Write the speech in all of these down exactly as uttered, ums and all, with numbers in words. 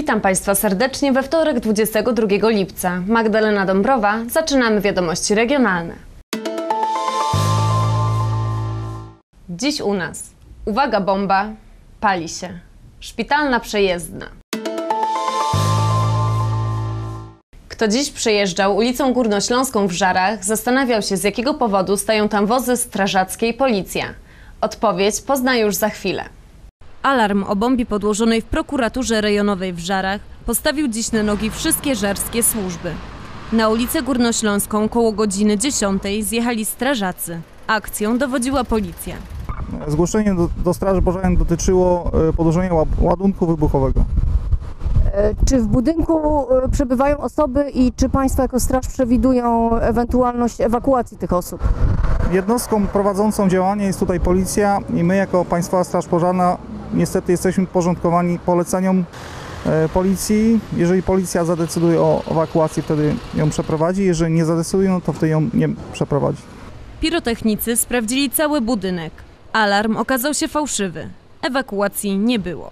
Witam Państwa serdecznie we wtorek dwudziestego drugiego lipca. Magdalena Dąbrowa, zaczynamy wiadomości regionalne. Dziś u nas. Uwaga, bomba, pali się. Szpitalna przejezdna. Kto dziś przejeżdżał ulicą Górnośląską w Żarach, zastanawiał się, z jakiego powodu stają tam wozy strażackie i policja. Odpowiedź pozna już za chwilę. Alarm o bombie podłożonej w prokuraturze rejonowej w Żarach postawił dziś na nogi wszystkie żarskie służby. Na ulicę Górnośląską koło godziny dziesiątej zjechali strażacy. Akcją dowodziła policja. Zgłoszenie do, do Straży Pożarnej dotyczyło podłożenia ładunku wybuchowego. Czy w budynku przebywają osoby i czy Państwo jako straż przewidują ewentualność ewakuacji tych osób? Jednostką prowadzącą działanie jest tutaj policja i my jako Państwowa Straż Pożarna niestety jesteśmy podporządkowani poleceniom policji. Jeżeli policja zadecyduje o ewakuacji, wtedy ją przeprowadzi. Jeżeli nie zadecyduje, no to wtedy ją nie przeprowadzi. Pirotechnicy sprawdzili cały budynek. Alarm okazał się fałszywy. Ewakuacji nie było.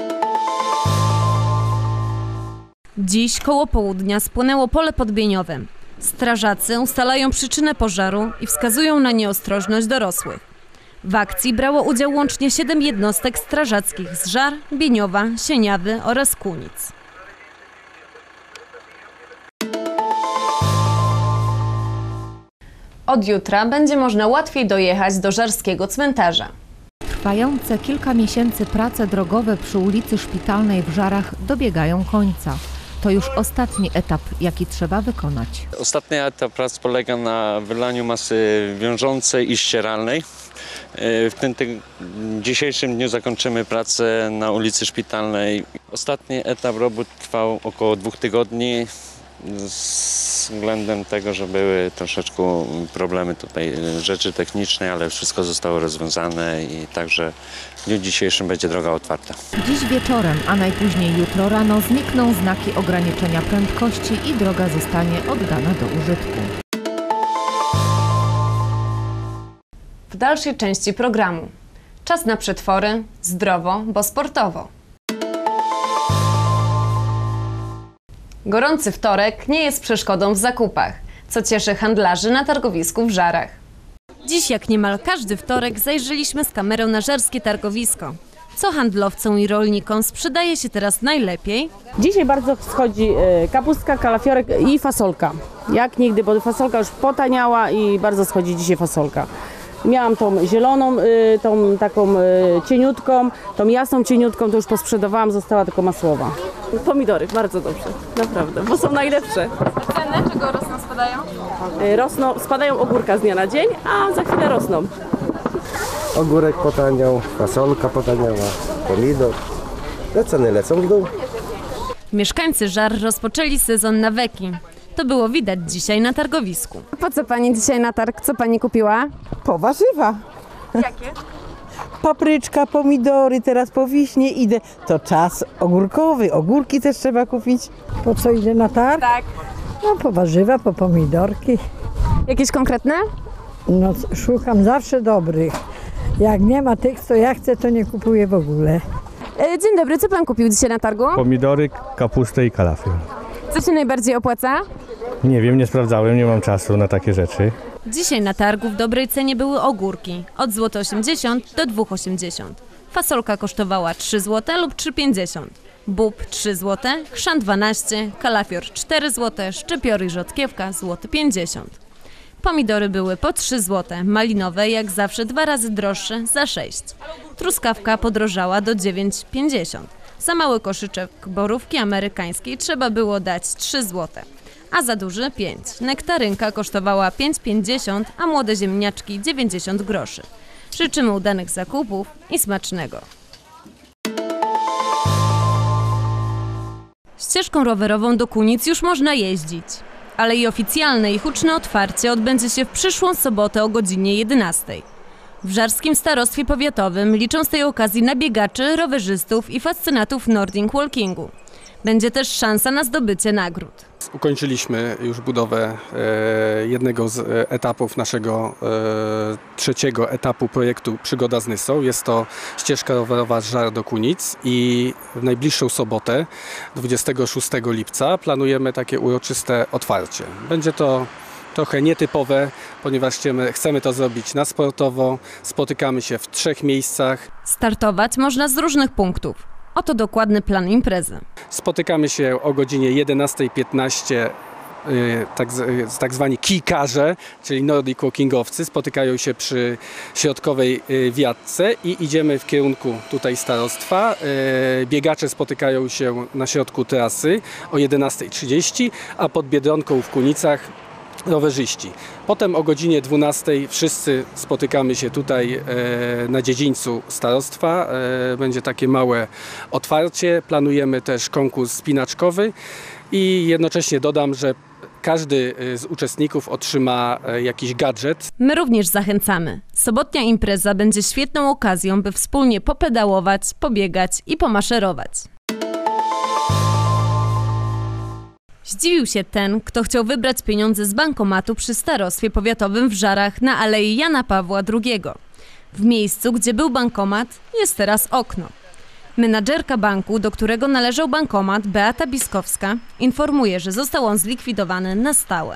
Dziś koło południa spłonęło pole podbieniowem. Strażacy ustalają przyczynę pożaru i wskazują na nieostrożność dorosłych. W akcji brało udział łącznie siedem jednostek strażackich z Żar, Bieniowa, Sieniawy oraz Kunic. Od jutra będzie można łatwiej dojechać do żarskiego cmentarza. Trwające kilka miesięcy prace drogowe przy ulicy Szpitalnej w Żarach dobiegają końca. To już ostatni etap, jaki trzeba wykonać. Ostatni etap prac polega na wylaniu masy wiążącej i ścieralnej. W tym, tym dzisiejszym dniu zakończymy pracę na ulicy Szpitalnej. Ostatni etap robót trwał około dwóch tygodni. Z względem tego, że były troszeczkę problemy tutaj, rzeczy techniczne, ale wszystko zostało rozwiązane i także w dniu dzisiejszym będzie droga otwarta. Dziś wieczorem, a najpóźniej jutro rano znikną znaki ograniczenia prędkości i droga zostanie oddana do użytku. W dalszej części programu. Czas na przetwory, zdrowo, bo sportowo. Gorący wtorek nie jest przeszkodą w zakupach, co cieszy handlarzy na targowisku w Żarach. Dziś jak niemal każdy wtorek zajrzeliśmy z kamerą na żarskie targowisko. Co handlowcom i rolnikom sprzedaje się teraz najlepiej? Dzisiaj bardzo schodzi kapustka, kalafiorek i fasolka. Jak nigdy, bo fasolka już potaniała i bardzo schodzi dzisiaj fasolka. Miałam tą zieloną, tą taką cieniutką, tą jasną cieniutką, to już posprzedawałam, została tylko masłowa. Pomidory, bardzo dobrze, naprawdę, bo są najlepsze. A ceny czego rosną, spadają? Rosną, spadają ogórka z dnia na dzień, a za chwilę rosną. Ogórek potaniał, fasolka potaniała, pomidor, te ceny lecą w dół. Mieszkańcy Żar rozpoczęli sezon na weki. To było widać dzisiaj na targowisku. Po co Pani dzisiaj na targ? Co Pani kupiła? Po warzywa. Jakie? Papryczka, pomidory, teraz po wiśnie idę. To czas ogórkowy, ogórki też trzeba kupić. Po co idę na targ? Tak. No po warzywa, po pomidorki. Jakieś konkretne? No szukam zawsze dobrych. Jak nie ma tych, co ja chcę, to nie kupuję w ogóle. Dzień dobry, co Pan kupił dzisiaj na targu? Pomidory, kapustę i kalafior. Co się najbardziej opłaca? Nie wiem, nie sprawdzałem, nie mam czasu na takie rzeczy. Dzisiaj na targu w dobrej cenie były ogórki. Od złote osiemdziesiąt do dwóch osiemdziesiąt. Fasolka kosztowała trzy złote lub trzy pięćdziesiąt. Bób trzy złote, chrzan dwanaście, kalafior cztery złote, szczypior i rzodkiewka złoty pięćdziesiąt. Pomidory były po trzy złote, malinowe jak zawsze dwa razy droższe za sześć. Truskawka podrożała do dziewięć pięćdziesiąt. Za mały koszyczek borówki amerykańskiej trzeba było dać trzy złote, a za duży pięć. Nektarynka kosztowała pięć pięćdziesiąt, a młode ziemniaczki dziewięćdziesiąt groszy. Życzymy udanych zakupów i smacznego. Ścieżką rowerową do Kunic już można jeździć, ale i oficjalne i huczne otwarcie odbędzie się w przyszłą sobotę o godzinie jedenastej. W Żarskim Starostwie Powiatowym liczą z tej okazji na biegaczy, rowerzystów i fascynatów Nordic Walkingu. Będzie też szansa na zdobycie nagród. ukończyliśmy już budowę e, jednego z etapów naszego e, trzeciego etapu projektu Przygoda z Nysą. Jest to ścieżka rowerowa z Żar do Kunic i w najbliższą sobotę, dwudziestego szóstego lipca, planujemy takie uroczyste otwarcie. Będzie to trochę nietypowe, ponieważ chcemy, chcemy to zrobić na sportowo. Spotykamy się w trzech miejscach. Startować można z różnych punktów. Oto dokładny plan imprezy. Spotykamy się o godzinie jedenastej piętnaście. Tak, tak zwani kijkarze, czyli Nordic Walkingowcy, spotykają się przy środkowej wiatce i idziemy w kierunku tutaj starostwa. Biegacze spotykają się na środku trasy o jedenastej trzydzieści, a pod Biedronką w Kunicach rowerzyści. Potem o godzinie dwunastej wszyscy spotykamy się tutaj e, na dziedzińcu starostwa. E, będzie takie małe otwarcie. Planujemy też konkurs spinaczkowy i jednocześnie dodam, że każdy z uczestników otrzyma jakiś gadżet. My również zachęcamy. Sobotnia impreza będzie świetną okazją, by wspólnie popedałować, pobiegać i pomaszerować. Zdziwił się ten, kto chciał wybrać pieniądze z bankomatu przy starostwie powiatowym w Żarach na Alei Jana Pawła drugiego. W miejscu, gdzie był bankomat, jest teraz okno. Menadżerka banku, do którego należał bankomat, Beata Biskowska, informuje, że został on zlikwidowany na stałe.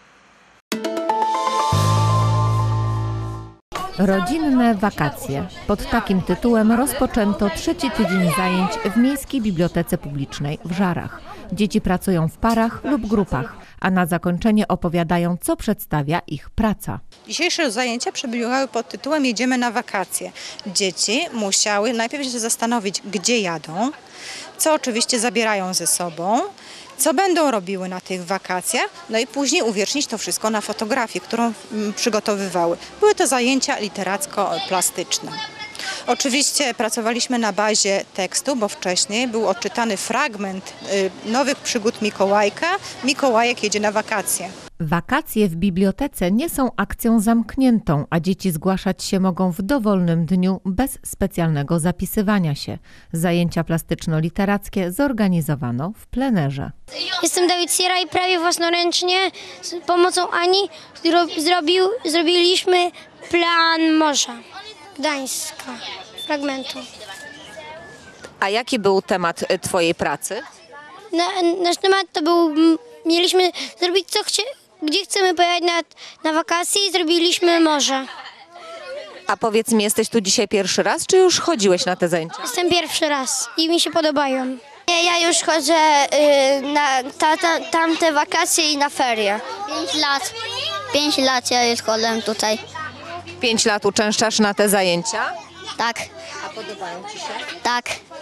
Rodzinne wakacje. Pod takim tytułem rozpoczęto trzeci tydzień zajęć w Miejskiej Bibliotece Publicznej w Żarach. Dzieci pracują w parach lub grupach, a na zakończenie opowiadają, co przedstawia ich praca. Dzisiejsze zajęcia przebiegały pod tytułem Jedziemy na wakacje. Dzieci musiały najpierw się zastanowić, gdzie jadą, co oczywiście zabierają ze sobą, co będą robiły na tych wakacjach, no i później uwiecznić to wszystko na fotografii, którą przygotowywały. Były to zajęcia literacko-plastyczne. Oczywiście pracowaliśmy na bazie tekstu, bo wcześniej był odczytany fragment y, nowych przygód Mikołajka. Mikołajek jedzie na wakacje. Wakacje w bibliotece nie są akcją zamkniętą, a dzieci zgłaszać się mogą w dowolnym dniu bez specjalnego zapisywania się. Zajęcia plastyczno-literackie zorganizowano w plenerze. Jestem Dawid Sierra i prawie własnoręcznie z pomocą Ani zrobił, zrobiliśmy plan morza Gdańska, fragmentu. A jaki był temat twojej pracy? Na, nasz temat to był, mieliśmy zrobić co chcie, gdzie chcemy pojechać na, na wakacje i zrobiliśmy morze. A powiedz mi, jesteś tu dzisiaj pierwszy raz, czy już chodziłeś na te zajęcia? Jestem pierwszy raz i mi się podobają. Ja już chodzę y, na ta, ta, tamte wakacje i na ferie. Pięć lat. Pięć lat ja już chodzę tutaj. Pięć lat uczęszczasz na te zajęcia? Tak. A podobają ci się? Tak.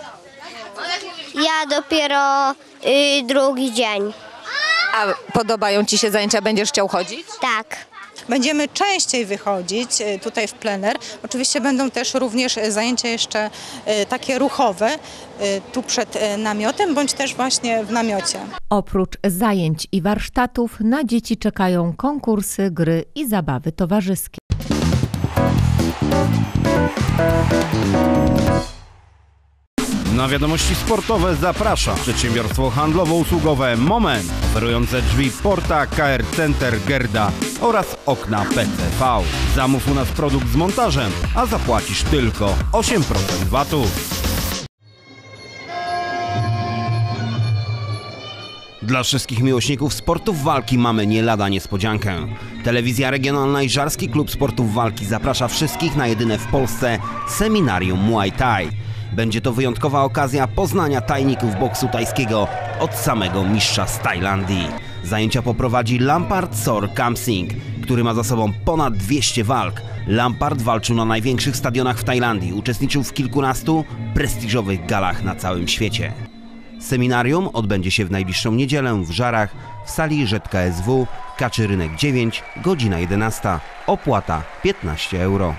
Ja dopiero y, drugi dzień. A podobają ci się zajęcia? Będziesz chciał chodzić? Tak. Będziemy częściej wychodzić tutaj w plener. Oczywiście będą też również zajęcia jeszcze takie ruchowe, tu przed namiotem, bądź też właśnie w namiocie. Oprócz zajęć i warsztatów na dzieci czekają konkursy, gry i zabawy towarzyskie. Na wiadomości sportowe zaprasza przedsiębiorstwo handlowo-usługowe Moment, oferujące drzwi Porta, K R Center, Gerda oraz okna P C V. Zamów u nas produkt z montażem, a zapłacisz tylko osiem procent vatu. Dla wszystkich miłośników sportów walki mamy nie lada niespodziankę. Telewizja regionalna i Żarski Klub Sportów Walki zaprasza wszystkich na jedyne w Polsce seminarium Muay Thai. Będzie to wyjątkowa okazja poznania tajników boksu tajskiego od samego mistrza z Tajlandii. Zajęcia poprowadzi Lampard Sor Kamsing, który ma za sobą ponad dwieście walk. Lampard walczył na największych stadionach w Tajlandii, uczestniczył w kilkunastu prestiżowych galach na całym świecie. Seminarium odbędzie się w najbliższą niedzielę w Żarach w sali Ż K S W, Kaczy Rynek dziewięć, godzina jedenasta, opłata piętnaście euro.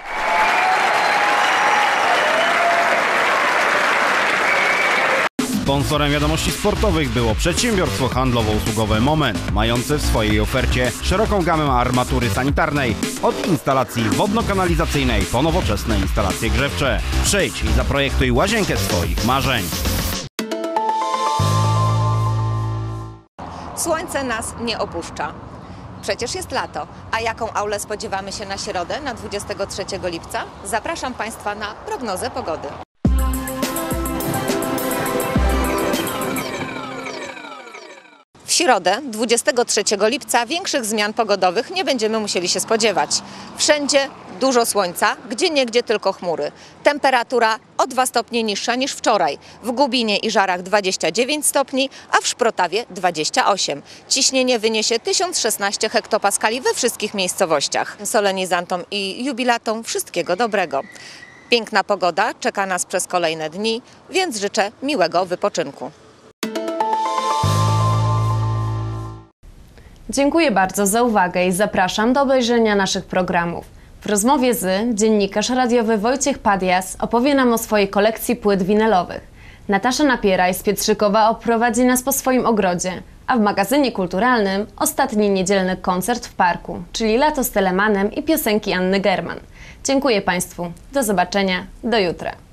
Sponsorem wiadomości sportowych było przedsiębiorstwo handlowo-usługowe Moment, mające w swojej ofercie szeroką gamę armatury sanitarnej, od instalacji wodno-kanalizacyjnej po nowoczesne instalacje grzewcze. Przyjdź i zaprojektuj łazienkę swoich marzeń. Słońce nas nie opuszcza. Przecież jest lato. A jaką aulę spodziewamy się na środę, na dwudziestego trzeciego lipca? Zapraszam Państwa na prognozę pogody. W środę, dwudziestego trzeciego lipca, większych zmian pogodowych nie będziemy musieli się spodziewać. Wszędzie dużo słońca, gdzieniegdzie tylko chmury. Temperatura o dwa stopnie niższa niż wczoraj. W Gubinie i Żarach dwadzieścia dziewięć stopni, a w Szprotawie dwadzieścia osiem. Ciśnienie wyniesie tysiąc szesnaście hektopaskali we wszystkich miejscowościach. Solenizantom i jubilatom wszystkiego dobrego. Piękna pogoda czeka nas przez kolejne dni, więc życzę miłego wypoczynku. Dziękuję bardzo za uwagę i zapraszam do obejrzenia naszych programów. W rozmowie z dziennikarz radiowy Wojciech Padias opowie nam o swojej kolekcji płyt winylowych. Natasza Napieraj z Pietrzykowa oprowadzi nas po swoim ogrodzie, a w magazynie kulturalnym ostatni niedzielny koncert w parku, czyli Lato z Telemanem i piosenki Anny German. Dziękuję Państwu, do zobaczenia, do jutra.